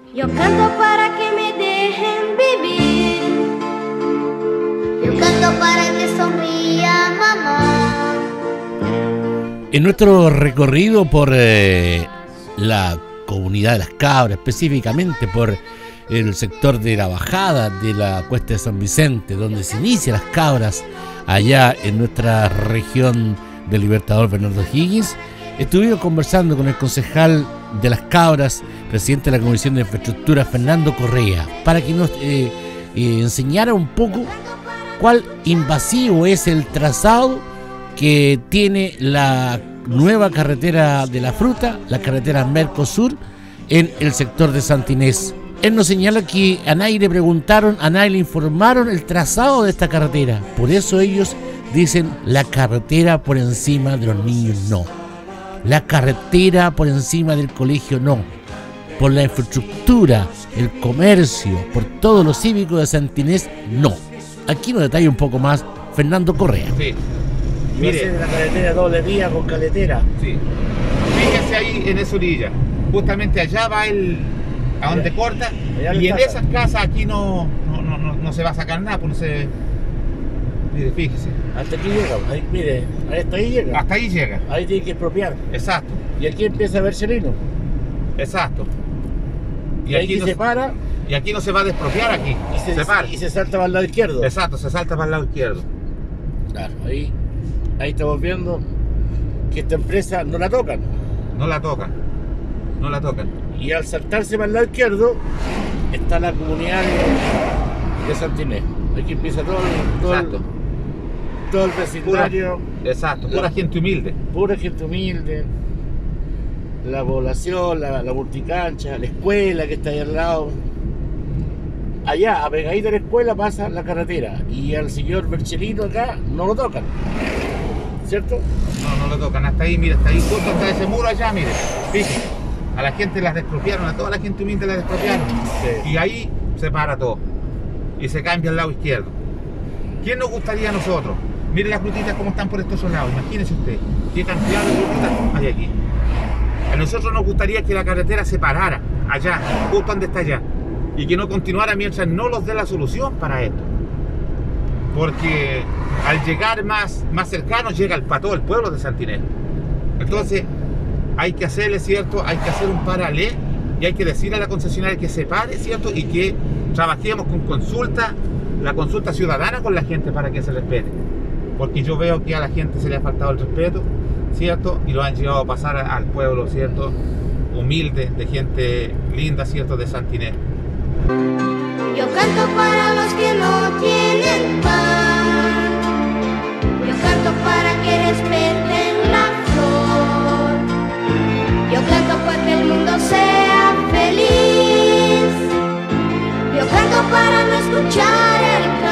Yo canto para que me dejen vivir. Yo canto para que sonría mamá. En nuestro recorrido por la comunidad de Las Cabras, específicamente por el sector de la bajada de la Cuesta de San Vicente, donde se inician Las Cabras, allá en nuestra región del Libertador Bernardo O'Higgins, estuvimos conversando con el concejal de Las Cabras, presidente de la Comisión de Infraestructura, Fernando Correa, para que nos enseñara un poco cuál invasivo es el trazado que tiene la nueva carretera de la fruta, la carretera Mercosur, en el sector de Santa Inés. Él nos señala que a nadie le preguntaron, a nadie le informaron el trazado de esta carretera. Por eso ellos dicen la carretera por encima de los niños no. La carretera por encima del colegio no. Por la infraestructura, el comercio, por todo lo cívico de Santa Inés no. Aquí nos detalla un poco más Fernando Correa. Sí. Mire, la carretera doble vía con caletera. Sí. Fíjese ahí en esa orilla. Justamente allá va a donde corta. Y en esas casas aquí no se va a sacar nada, pues no se. Mire, fíjese. Hasta aquí llega, ahí, mire, hasta ahí llega. Hasta ahí llega. Ahí tiene que expropiar. Exacto. Y aquí empieza a ver Celino. Exacto. Y aquí se para. Y aquí no se va a despropiar aquí. Y se salta para el lado izquierdo. Exacto, se salta para el lado izquierdo. Claro, ahí estamos viendo que esta empresa no la tocan. No la tocan. No la tocan. Y al saltarse para el lado izquierdo está la comunidad de Santa Inés. Aquí empieza todo el vecindario. Exacto, pura gente humilde. Pura gente humilde. La población, la multicancha, la escuela que está ahí al lado. Allá, apegadita a la escuela, pasa la carretera. Y al señor Berchelino acá no lo tocan. ¿Cierto? No lo tocan. Hasta ahí, mire, hasta ahí, justo hasta ese muro allá, mire. Fíjense. A la gente las despropiaron, a toda la gente humilde la despropiaron. Sí. Y ahí se para todo. Y se cambia al lado izquierdo. ¿Quién nos gustaría a nosotros? Mire las frutitas como están por estos lados. Imagínese usted. ¿Qué cantidad de frutitas hay aquí? A nosotros nos gustaría que la carretera se parara allá, justo donde está allá. Y que no continuara mientras no los dé la solución para esto. Porque al llegar más cercano llega para todo el pueblo de Santa Inés. Entonces hay que hacerle, ¿cierto? Hay que hacer un paralelo y hay que decirle a la concesionaria que se pare, ¿cierto? Y que trabajemos con la consulta ciudadana con la gente para que se respete. Porque yo veo que a la gente se le ha faltado el respeto, ¿cierto? Y lo han llegado a pasar al pueblo, ¿cierto? Humilde, de gente linda, ¿cierto? De Santa Inés. Yo canto para los que no tienen pan. Yo canto para que respeten la flor. Yo canto para que el mundo sea feliz. Yo canto para no escuchar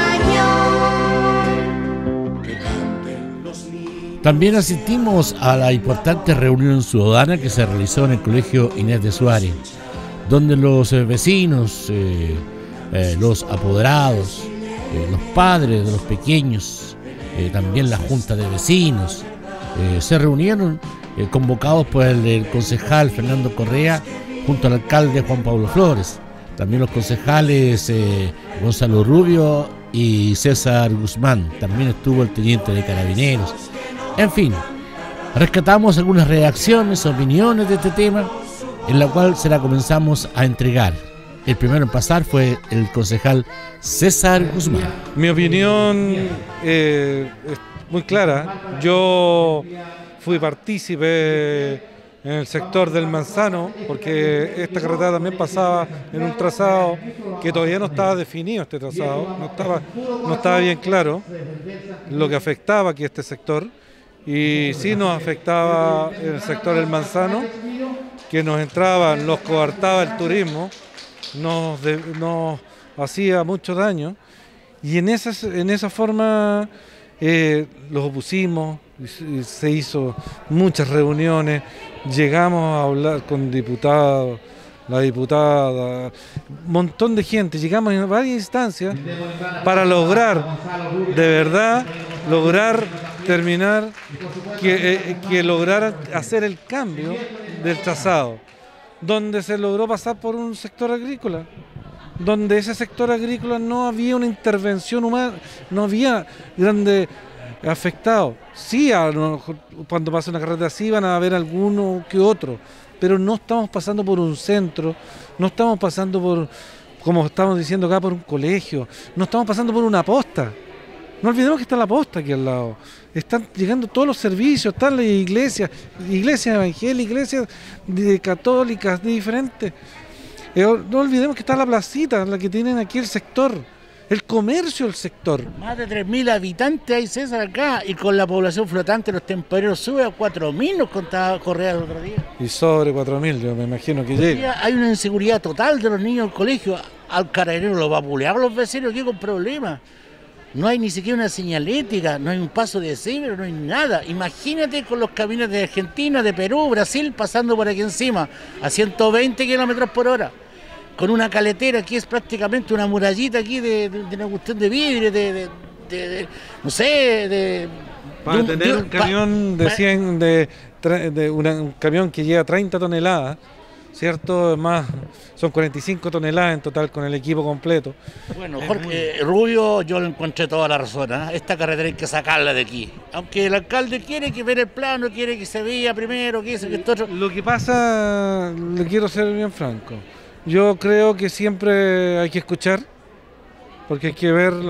el cañón. También asistimos a la importante reunión ciudadana que se realizó en el Colegio Inés de Suárez, donde los vecinos, los apoderados, los padres de los pequeños, también la junta de vecinos, se reunieron convocados por el concejal Fernando Correa junto al alcalde Juan Pablo Flores, también los concejales Gonzalo Rubio y César Guzmán, también estuvo el teniente de Carabineros. En fin, rescatamos algunas reacciones, opiniones de este tema, en la cual se la comenzamos a entregar. El primero en pasar fue el concejal César Guzmán. Mi opinión es muy clara. Yo fui partícipe en el sector del Manzano, porque esta carretera también pasaba en un trazado que todavía no estaba definido, este trazado, no estaba bien claro lo que afectaba aquí este sector, y sí nos afectaba el sector del Manzano, que nos entraban, nos coartaba el turismo, nos hacía mucho daño, y en esa forma los opusimos, se hizo muchas reuniones, llegamos a hablar con diputados, la diputada, un montón de gente, llegamos en varias instancias para lograr, de verdad, terminar, que lograran hacer el cambio del trazado. donde se logró pasar por un sector agrícola, donde ese sector agrícola no había una intervención humana, no había grandes afectados. Sí, a lo mejor cuando pasa una carretera así van a haber alguno que otro, pero no estamos pasando por un centro, no estamos pasando por, como estamos diciendo acá, por un colegio, no estamos pasando por una posta. No olvidemos que está la posta aquí al lado. Están llegando todos los servicios, están las iglesias, iglesias evangélicas, iglesias católicas, diferentes. No olvidemos que está la placita, la que tienen aquí el sector, el comercio del sector. Más de 3.000 habitantes hay, César, acá, y con la población flotante los temporeros sube a 4.000, nos contaba Correa el otro día. Y sobre 4.000, yo me imagino que llega. Hay una inseguridad total de los niños del colegio. Al carabinero lo va a bulear los vecinos aquí con problemas. No hay ni siquiera una señalética, no hay un paso de cebra, no hay nada. Imagínate con los camiones de Argentina, de Perú, Brasil, pasando por aquí encima, a 120 kilómetros por hora. Con una caletera que es prácticamente una murallita aquí de una cuestión de vidrio, no sé, para tener un camión de 100, un camión que lleva 30 toneladas, ¿cierto? Más, son 45 toneladas en total con el equipo completo. Bueno, Jorge Rubio, yo le encontré toda la razón, ¿eh? Esta carretera hay que sacarla de aquí. Aunque el alcalde quiere que ver el plano, quiere que se vea primero, que eso, que esto otro. Lo que pasa, le quiero ser bien franco, yo creo que siempre hay que escuchar, porque hay que ver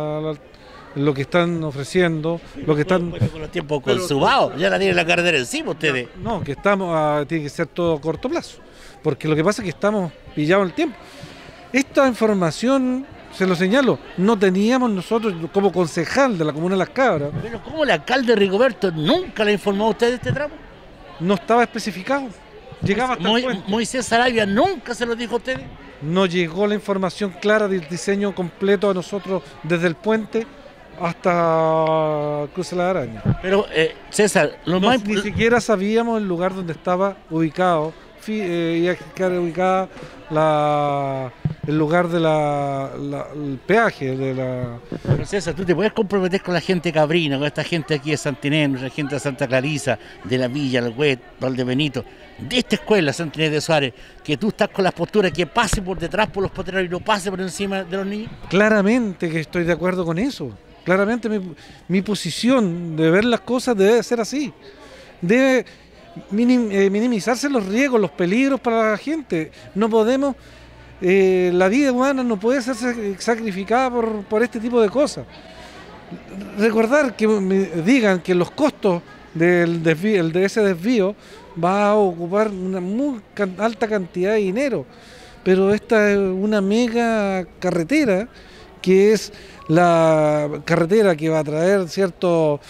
lo que están ofreciendo, lo que están... Bueno, con los tiempos consumados, ya la tienen la carretera encima ustedes. No, que estamos, tiene que ser todo a corto plazo, porque lo que pasa es que estamos pillados en el tiempo. Esta información, se lo señalo, no teníamos nosotros como concejal de la Comuna de Las Cabras. Pero ¿cómo el alcalde Rigoberto nunca le informó a usted de este tramo? No estaba especificado. Llegaba hasta el puente. Moisés Sarabia nunca se lo dijo a ustedes. No llegó la información clara del diseño completo a nosotros desde el puente hasta Cruce la Araña. Pero César, ni siquiera sabíamos el lugar donde estaba ubicado, iba a quedar ubicada el lugar de el peaje de la... Pero César, tú te puedes comprometer con la gente cabrina, con esta gente aquí de Santinés, nuestra gente de Santa Clarisa, de la Villa, el Huet, Valdebenito, de esta escuela Santinés de Suárez, que tú estás con las posturas que pase por detrás por los potreros y no pase por encima de los niños. Claramente que estoy de acuerdo con eso. Claramente mi posición de ver las cosas debe ser así. Debe minimizarse los riesgos, los peligros para la gente. No podemos, la vida humana no puede ser sacrificada por este tipo de cosas. Recordar que me digan que los costos de ese desvío va a ocupar una muy alta cantidad de dinero, pero esta es una mega carretera que es la carretera que va a traer, ¿cierto?,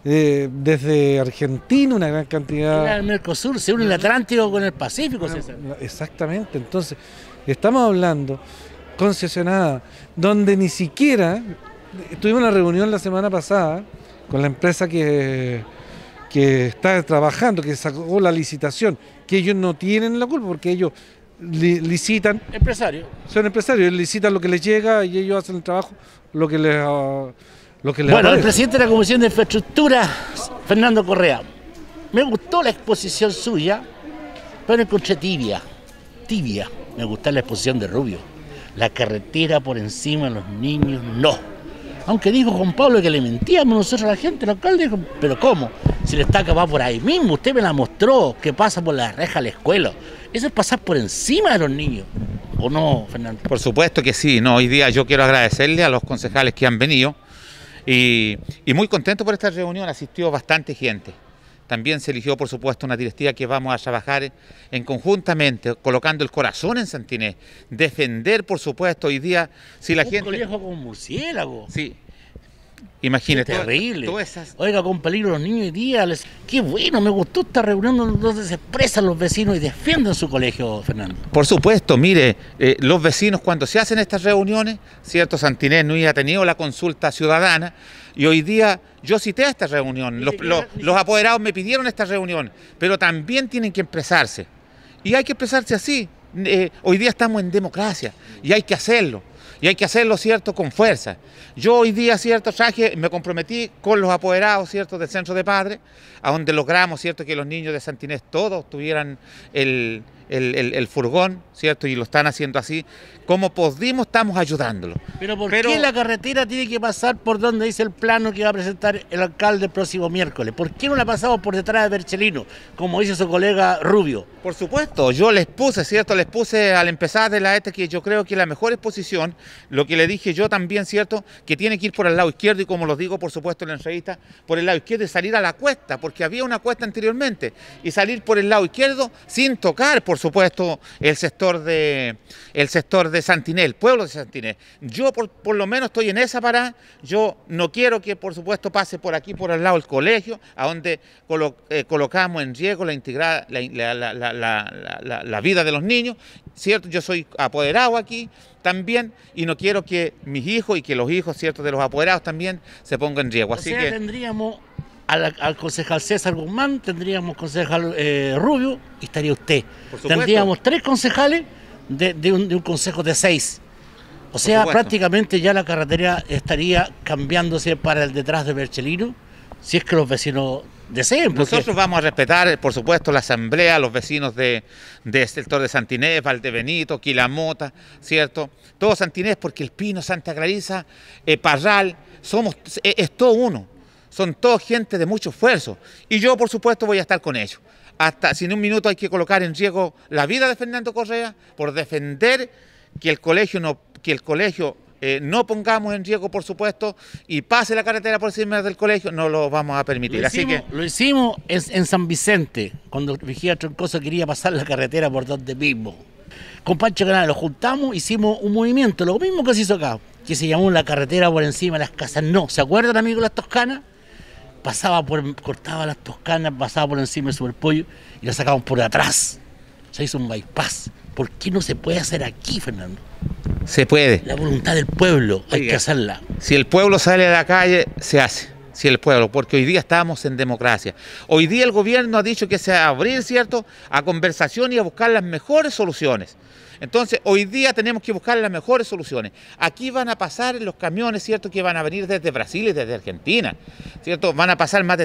desde Argentina una gran cantidad. El Mercosur se une el Atlántico con el Pacífico, César. Exactamente, entonces estamos hablando concesionada, donde ni siquiera, tuvimos una reunión la semana pasada con la empresa que está trabajando, que sacó la licitación, que ellos no tienen la culpa porque ellos licitan. Empresarios. Son empresarios, ellos licitan lo que les llega y ellos hacen el trabajo, lo que les bueno, aparece. El presidente de la Comisión de Infraestructura, Fernando Correa, me gustó la exposición suya, pero la encontré tibia. Me gustó la exposición de Rubio. La carretera por encima de los niños, no. Aunque dijo Juan Pablo que le mentíamos nosotros a la gente, el alcalde dijo, pero ¿cómo? Si le está acabado por ahí mismo, usted me la mostró, que pasa por la reja a la escuela. Eso es pasar por encima de los niños, ¿o no, Fernando? Por supuesto que sí, no, hoy día yo quiero agradecerle a los concejales que han venido y muy contento por esta reunión, asistió bastante gente. También se eligió, por supuesto, una directiva que vamos a trabajar en conjuntamente, colocando el corazón en Santinés. Defender, por supuesto, hoy día, si la gente... Un colegio con murciélago. Sí. Imagínate. Terrible. Todas esas... Oiga, con peligro los niños hoy día. Qué bueno, me gustó esta reunión donde se expresan los vecinos y defienden su colegio, Fernando. Por supuesto, mire, los vecinos cuando se hacen estas reuniones, cierto, Santinés no había tenido la consulta ciudadana y hoy día yo cité esta reunión, los apoderados me pidieron esta reunión, pero también tienen que expresarse y hay que expresarse así. Hoy día estamos en democracia y hay que hacerlo. Y hay que hacerlo, ¿cierto?, con fuerza. Yo hoy día, ¿cierto?, me comprometí con los apoderados, ¿cierto?, del Centro de Padres, a donde logramos, ¿cierto?, que los niños de Santinés todos tuvieran el el furgón, ¿cierto? Y lo están haciendo así. Como pudimos, estamos ayudándolo. Pero ¿por qué la carretera tiene que pasar por donde dice el plano que va a presentar el alcalde el próximo miércoles? ¿Por qué no la pasamos por detrás de Berchelino, como dice su colega Rubio? Por supuesto, yo les puse, ¿cierto? Les puse al empezar de la que yo creo que la mejor exposición, lo que le dije yo también, ¿cierto? Que tiene que ir por el lado izquierdo y como los digo, por supuesto, en la entrevista, por el lado izquierdo y salir a la cuesta, porque había una cuesta anteriormente, y salir por el lado izquierdo sin tocar, por supuesto, el sector de Santiné, el pueblo de Santiné. Yo por lo menos estoy en esa parada. Yo no quiero que por supuesto pase por aquí, por al lado del colegio, a donde colocamos en riesgo la vida de los niños, ¿cierto? Yo soy apoderado aquí también y no quiero que mis hijos y que los hijos, ¿cierto?, de los apoderados también se pongan en riesgo. Así que tendríamos al concejal César Guzmán, tendríamos concejal Rubio y estaría usted. Tendríamos 3 concejales de un consejo de 6. O sea, prácticamente ya la carretera estaría cambiándose para el detrás de Berchelino, si es que los vecinos deseen. Nosotros vamos a respetar, por supuesto, la asamblea, los vecinos del sector de Santinés, Valdebenito, Quilamota, ¿cierto? Todo Santinés, porque El Pino, Santa Clarisa, Parral, es todo uno. Son todos gente de mucho esfuerzo. Y yo, por supuesto, voy a estar con ellos. Hasta si en un minuto hay que colocar en riesgo la vida de Fernando Correa por defender que el colegio no pongamos en riesgo, por supuesto, y pase la carretera por encima del colegio, no lo vamos a permitir. Lo hicimos en San Vicente, cuando Vigía Troncoso quería pasar la carretera por donde mismo. Con Pancho Canales lo juntamos, hicimos un movimiento, lo mismo que se hizo acá, que se llamó la carretera por encima de las casas. No, ¿se acuerdan, amigos, las Toscanas? Cortaba las Toscanas, pasaba por encima del Superpollo y la sacamos por atrás. Se hizo un bypass. ¿Por qué no se puede hacer aquí, Fernando? Se puede. La voluntad del pueblo, hay que hacerla. Si el pueblo sale a la calle, se hace. Si el pueblo, porque hoy día estamos en democracia. Hoy día el gobierno ha dicho que se va a abrir, ¿cierto?, a conversación y a buscar las mejores soluciones. Entonces, hoy día tenemos que buscar las mejores soluciones. Aquí van a pasar los camiones, ¿cierto?, que van a venir desde Brasil y desde Argentina, ¿cierto? Van a pasar más de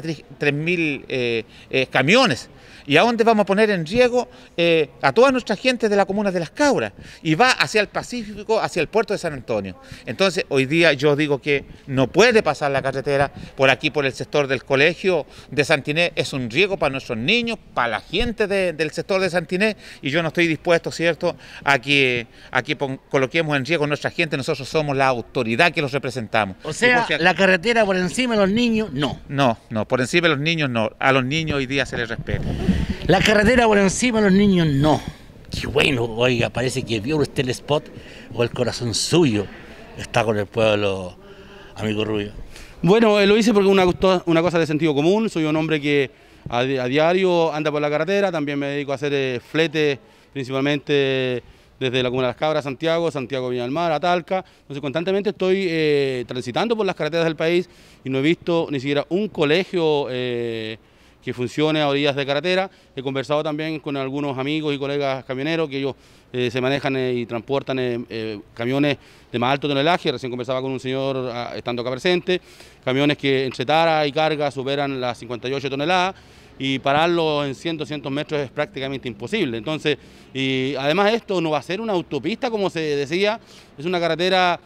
3.000 camiones. ¿Y a dónde vamos a poner en riesgo? A toda nuestra gente de la comuna de Las Cabras. Y va hacia el Pacífico, hacia el puerto de San Antonio. Entonces, hoy día yo digo que no puede pasar la carretera por aquí, por el sector del colegio de Santiné. Es un riesgo para nuestros niños, para la gente del sector de Santiné. Y yo no estoy dispuesto, ¿cierto?, a que coloquemos en riesgo a nuestra gente. Nosotros somos la autoridad que los representamos. O sea, la carretera por encima de los niños, no. No, por encima de los niños no. A los niños hoy día se les respeta. La carretera por encima de los niños, no. Qué bueno, oiga, parece que vio usted el spot o el corazón suyo está con el pueblo, amigo Rubio. Bueno, lo hice porque una cosa de sentido común. Soy un hombre que a diario anda por la carretera, también me dedico a hacer flete, principalmente desde la comuna de Las Cabras, Santiago Viña del Mar, a Talca. Entonces constantemente estoy transitando por las carreteras del país y no he visto ni siquiera un colegio que funcione a orillas de carretera. He conversado también con algunos amigos y colegas camioneros que ellos se manejan y transportan camiones de más alto tonelaje. Recién conversaba con un señor estando acá presente, camiones que entre tara y carga superan las 58 toneladas y pararlo en 100, 200 metros es prácticamente imposible. Entonces, y además esto no va a ser una autopista como se decía, es una carretera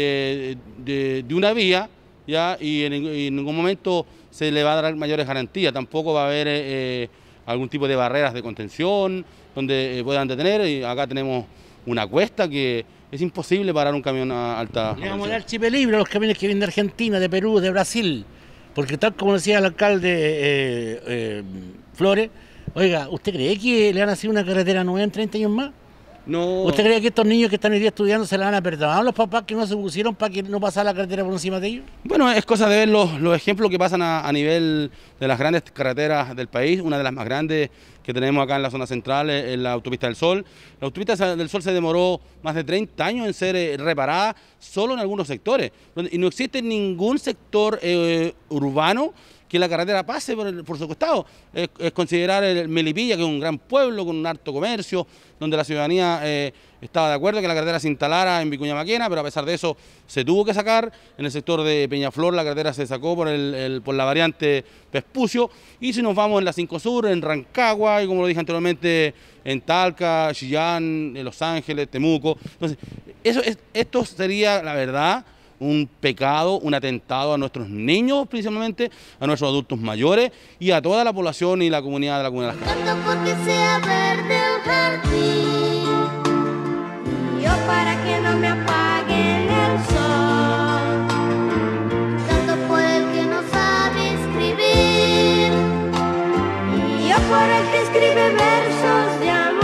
de una vía, ¿ya? Y en ningún momento se le va a dar mayores garantías, tampoco va a haber algún tipo de barreras de contención donde puedan detener. Y acá tenemos una cuesta que es imposible parar un camión a alta velocidad. Le vamos a dar chip libre a los camiones que vienen de Argentina, de Perú, de Brasil, porque tal como decía el alcalde Flores, oiga, ¿usted cree que le van a hacer una carretera nueva en 30 años más? No. ¿Usted cree que estos niños que están hoy día estudiando se la van a perdonar a los papás que no se pusieron para que no pasara la carretera por encima de ellos? Bueno, es cosa de ver los ejemplos que pasan a nivel de las grandes carreteras del país. Una de las más grandes que tenemos acá en la zona central es la Autopista del Sol. La Autopista del Sol se demoró más de 30 años en ser reparada solo en algunos sectores. Y no existe ningún sector urbano que la carretera pase por su costado. Es considerar el Melipilla, que es un gran pueblo con un harto comercio, donde la ciudadanía estaba de acuerdo que la carretera se instalara en Vicuña Maquena, pero a pesar de eso se tuvo que sacar. En el sector de Peñaflor la carretera se sacó por la variante Vespucio, y si nos vamos en la 5 Sur, en Rancagua, y como lo dije anteriormente, en Talca, Chillán, en Los Ángeles, Temuco. Entonces, esto sería, la verdad, un pecado, un atentado a nuestros niños, principalmente a nuestros adultos mayores y a toda la población y la comunidad de la Comuna de Las Cabras. Canto porque sea verde el jardín, y yo para que no me apaguen el sol. Canto por el que no sabe escribir, y yo por el que escribe versos de amor.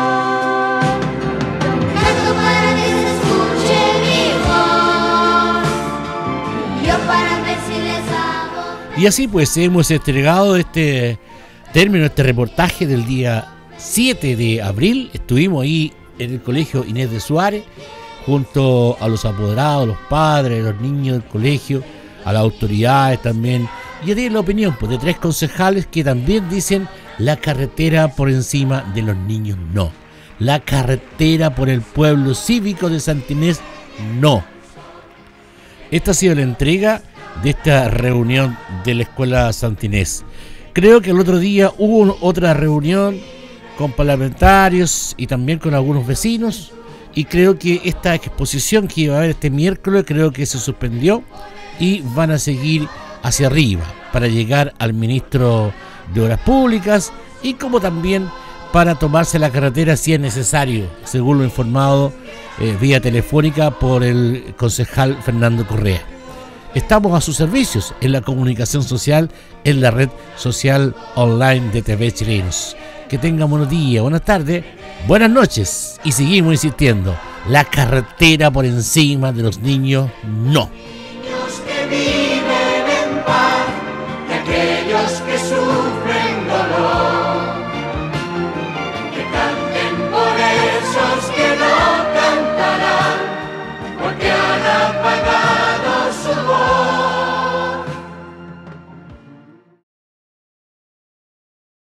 Canto para que se escuche mi voz, y yo para ver si les hago. Y así pues hemos entregado este reportaje del día 7 de abril. Estuvimos ahí en el colegio Inés de Suárez, junto a los apoderados, los padres, los niños del colegio, a las autoridades también. Y tienen la opinión pues, de 3 concejales que también dicen la carretera por encima de los niños no. La carretera por el pueblo cívico de Santa Inés no. Esta ha sido la entrega de esta reunión de la Escuela Santa Inés. Creo que el otro día hubo otra reunión con parlamentarios y también con algunos vecinos, y creo que esta exposición que iba a haber este miércoles creo que se suspendió y van a seguir hacia arriba para llegar al ministro de Obras Públicas y como también para tomarse la carretera si es necesario, según lo informado vía telefónica por el concejal Fernando Correa. Estamos a sus servicios en la comunicación social, en la red social online de TV Chilenos. Que tengan buenos días, buenas tardes, buenas noches y seguimos insistiendo, la carretera por encima de los niños no. Niños que viven en paz y aquellos que sufren dolor, que canten por esos que no cantarán, porque a la